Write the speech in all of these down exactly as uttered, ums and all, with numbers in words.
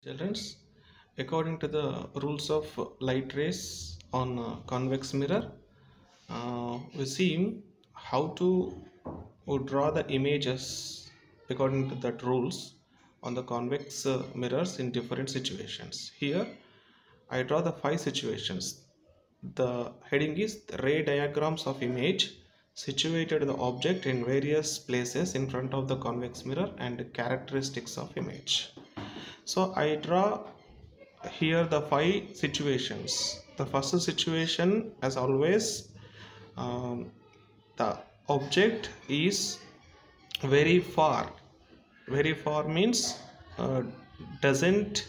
Children, according to the rules of light rays on a convex mirror, uh, we see how to draw the images according to that rules on the convex uh, mirrors in different situations. Here, I draw the five situations. The heading is ray diagrams of image situated the object in various places in front of the convex mirror and characteristics of image. So I draw here the five situations. The first situation, as always, um, the object is very far. Very far means uh, doesn't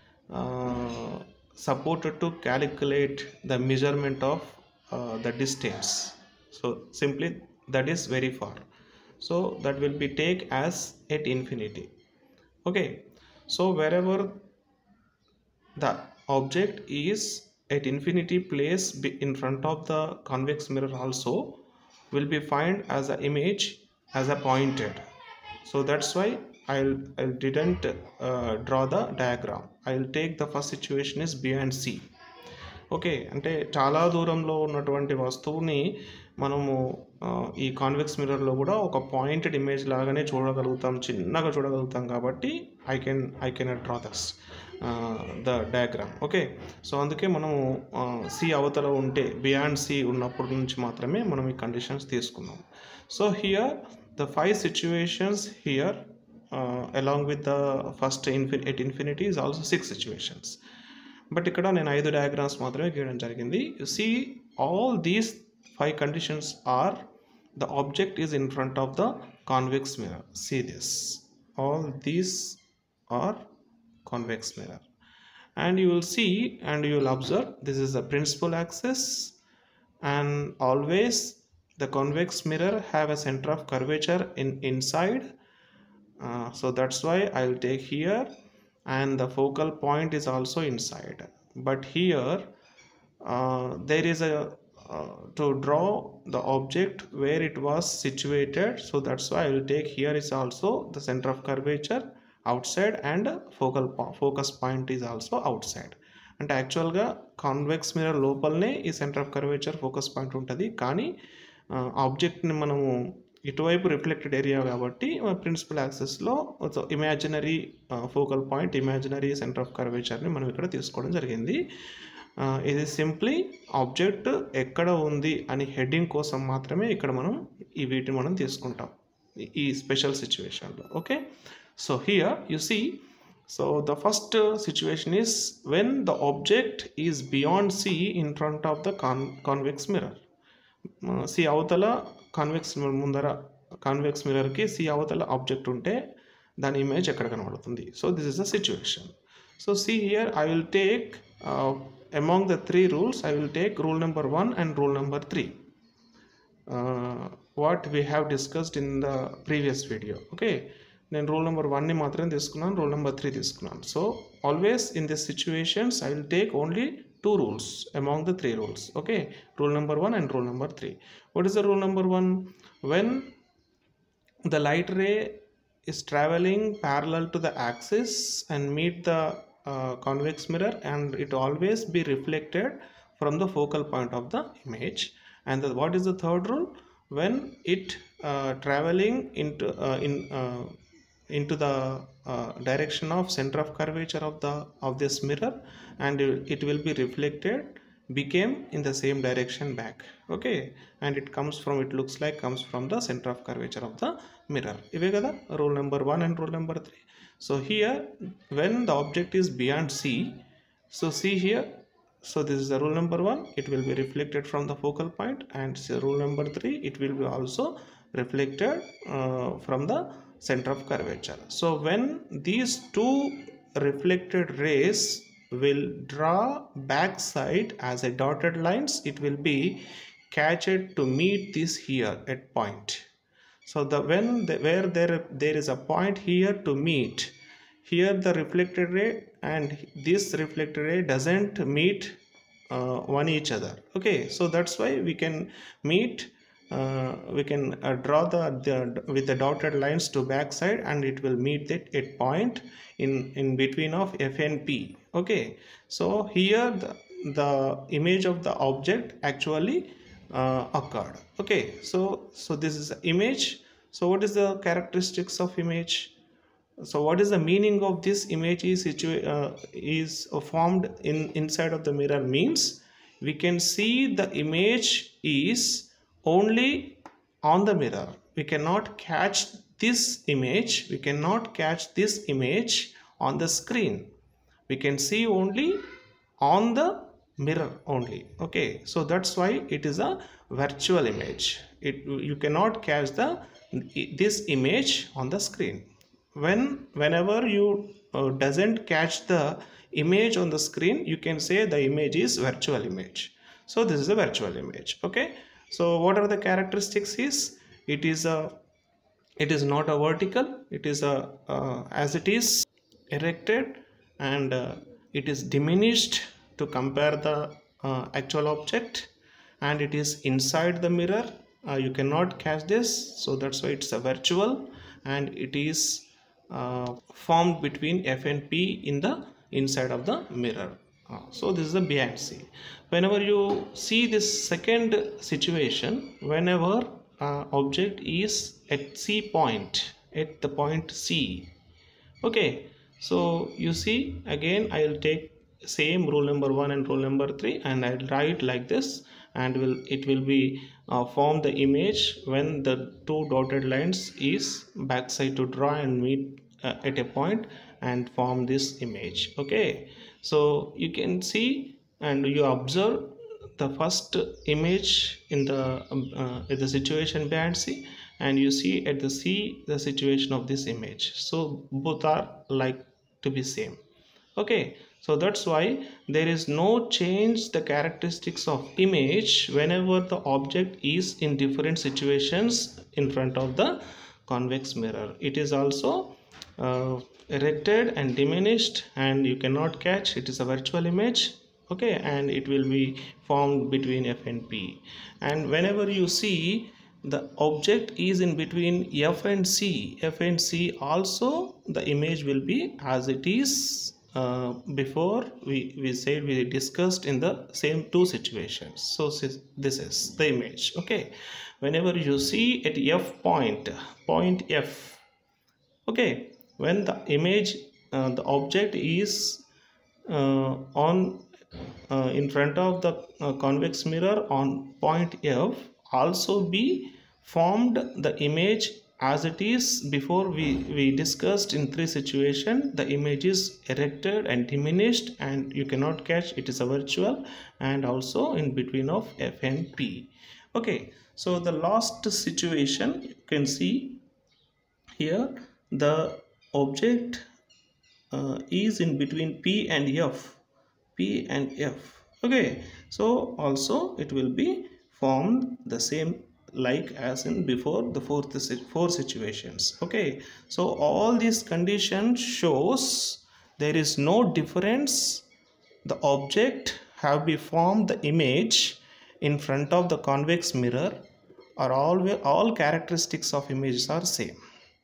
uh, supported to calculate the measurement of uh, the distance. So simply that is very far. So that will be take as at infinity. Okay. So wherever the object is at infinity place in front of the convex mirror also will be find as an image as a pointed. So that's why I'll, I didn't uh, draw the diagram. I'll take the first situation is B and C. Okay అంటే చాలా దూరంలో ఉన్నటువంటి వస్తువుని మనము ఈ convex మిర్రర్లో కూడా ఒక పాయింటెడ్ ఇమేజ్ లాగానే చూడగలుగుతాం, చిన్నగా చూడగలుగుతాం. కాబట్టి I can I can draw thus the diagram. Okay, so అందుకే మనము సి అవతల ఉంటే బియాండ్ సి ఉన్నప్పటి నుంచి మాత్రమే మనం ఈ కండిషన్స్ తీసుకున్నాం. So here the five situations here along with the first infin at infinity is also six situations. But ఇక్కడ నేను ఐదు డయాగ్రామ్స్ మాత్రమే గీయడం జరిగింది. You see all these five conditions are the object is in front of the convex mirror. See this, all these are convex mirror. And you will see and you will observe this is the principal axis, and always the convex mirror have a center of curvature in inside. Uh, so that's why I will take here, and the focal point is also inside. But here uh, there is a uh, to draw the object where it was situated, so that's why I will take here is also the center of curvature outside and focal focus point is also outside. అంటే యాక్చువల్గా convex mirror లోపలనే ఈ centre of curvature focus point ఉంటుంది, కానీ ఆబ్జెక్ట్ని మనము ఇటువైపు reflected area కాబట్టి ప్రిన్సిపల్ యాక్సెస్లో imaginary focal point, imaginary centre of కర్వేచర్ని మనం ఇక్కడ తీసుకోవడం జరిగింది. ఇది సింప్లీ ఆబ్జెక్ట్ ఎక్కడ ఉంది అని హెడ్డింగ్ కోసం మాత్రమే ఇక్కడ మనం ఈ వీటిని మనం తీసుకుంటాం ఈ స్పెషల్ సిచ్యువేషన్లో. Okay, so here you see, so the first uh, situation is when the object is beyond C in front of the con convex mirror. uh, C avutala convex mirror mundara convex mirror ki C avutala object unte dan image ekkada kanavadutundi. So this is the situation. So see here, I will take uh, among the three rules I will take rule number one and rule number three, uh, what we have discussed in the previous video. Okay, నేను rule number వన్ని మాత్రమే తీసుకున్నాను, rule number three తీసుకున్నాను. So always in this situations I will take only two rules among the three rules. Okay, rule number one and rule number three. What is the rule number one? When the light ray is traveling parallel to the axis and meet the uh, convex mirror, and it always be reflected from the focal point of the image. And the, what is the third rule? When it uh, traveling into uh, in uh, into the uh, direction of center of curvature of the of this mirror, and it will be reflected became in the same direction back. Okay, and it comes from, it looks like comes from the center of curvature of the mirror. Ive kada rule number one and rule number three. So here when the object is beyond C, so see here, so this is the rule number one, it will be reflected from the focal point, and so rule number three, it will be also reflected uh, from the center of curvature. So when these two reflected rays will draw backside as a dotted lines, it will be catched to meet this here at point. So the when the, where there there is a point here to meet, here the reflected ray and this reflected ray doesn't meet uh, one each other. Okay, so that's why we can meet uh, we can uh, draw the, the with the dotted lines to back side, and it will meet that at point in in between of F and P. Okay, so here the, the image of the object actually uh, occurred. Okay, so so this is the image. So what is the characteristics of image? So what is the meaning of this image is situa uh, is formed in inside of the mirror means we can see the image is only on the mirror. We cannot catch this image. We cannot catch this image on the screen. We can see only on the mirror only. Okay, so that's why it is a virtual image. It you cannot catch the this image on the screen. When whenever you uh, doesn't catch the image on the screen, you can say the image is virtual image. So this is a virtual image. Okay, so what are the characteristics is it is a it is not a vertical, it is a uh, as it is erected, and uh, it is diminished to compare the uh, actual object, and it is inside the mirror. Uh, you cannot catch this, so that's why it's a virtual, and it is uh, formed between F and P in the inside of the mirror. Uh, so this is the B and C. Whenever you see this second situation, whenever uh, object is at C point, at the point C. Okay, so you see again I will take same rule number one and rule number three, and I'll write like this, and will it will be uh, form the image when the two dotted lines is backside to draw and meet uh, at a point and form this image. Okay, so you can see and you observe the first image in the um, uh, in the situation B and C, and you see at the C the situation of this image. So both are like to be same. Okay, so that's why there is no change the characteristics of image whenever the object is in different situations in front of the convex mirror. It is also uh, erected and diminished, and you cannot catch. It is a virtual image. Okay, and it will be formed between F and P, and whenever you see the object is in between F and C, F and C also the image will be as it is uh, before we, we said we discussed in the same two situations. So this is the image. Okay, whenever you see at F point, point F, okay, when the image uh, the object is uh, on uh, in front of the uh, convex mirror on point F, also be formed the image as it is before we we discussed in three situations. The image is erected and diminished, and you cannot catch. It is a virtual, and also in between of F and P. Okay, so the last situation you can see here, the object uh, is in between P and F, P and F. Okay, so also it will be formed the same like as in before the fourth four situations. Okay, so all these conditions shows there is no difference. The object have been formed the image in front of the convex mirror, or all all characteristics of images are same.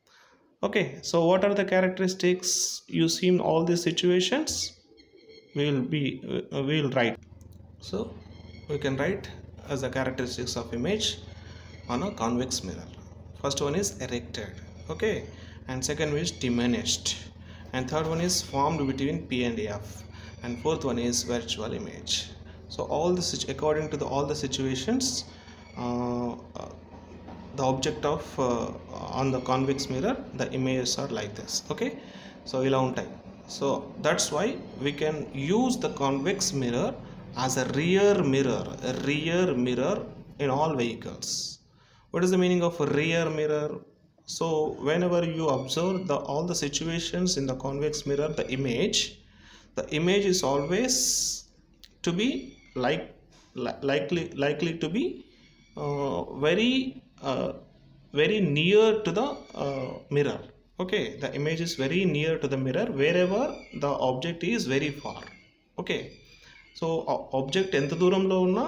Okay, so what are the characteristics you see in all these situations? We will be uh, we will write. So we can write as the characteristics of image on a convex mirror. First one is erected, okay, and second one is diminished, and third one is formed between P and F, and fourth one is virtual image. So all this according to the all the situations, uh, uh, the object of uh, on the convex mirror, the images are like this. Okay, so ila untai. So that's why we can use the convex mirror as a rear mirror, a rear mirror in all vehicles. What is the meaning of a rear mirror? So whenever you observe the all the situations in the convex mirror, the image, the image is always to be like li likely likely to be uh, very uh, very near to the uh, mirror. Okay, the image is very near to the mirror wherever the object is very far. Okay, so object ఎంత దూరంలో ఉన్నా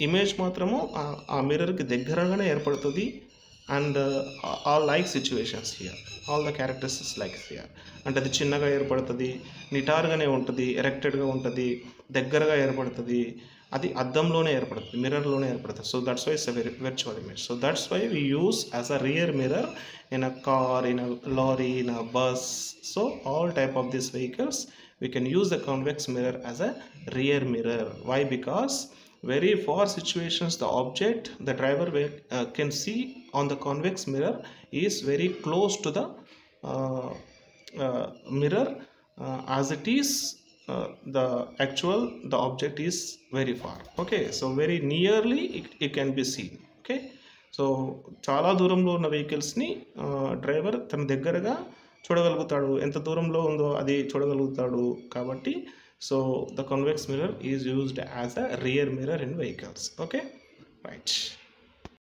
image మాత్రము ఆ- ఆ మిర్రర్కి దగ్గరగానే ఏర్పడుతుంది. And all like situations here, all the characteristics likes here. అంటే అది చిన్నగా ఏర్పడుతుంది, నిటారుగానే ఉంటుంది, ఎరెక్టెడ్గా ఉంటుంది, దగ్గరగా ఏర్పడుతుంది, అది అద్దంలోనే ఏర్పడుతుంది, మిర్రర్లోనే ఏర్పడుతుంది. So that's why it's a very virtual image. So that's why we use as a rear mirror in a car, in a lorry, in a bus. So all type of these vehicles we can use the convex mirror as a rear mirror. Why? Because very far situations the object the driver will, uh, can see on the convex mirror is very close to the uh, uh, mirror, uh, as it is uh, the actual the object is very far. Okay, so very nearly it, it can be seen. Okay, so చాలా దూరంలో ఉన్న వెహికల్స్ని driver తన దగ్గరగా చూడగలుగుతాడు, ఎంత దూరంలో ఉందో అది చూడగలుగుతాడు. కాబట్టి so the convex mirror is used as a rear mirror in vehicles. Okay, right.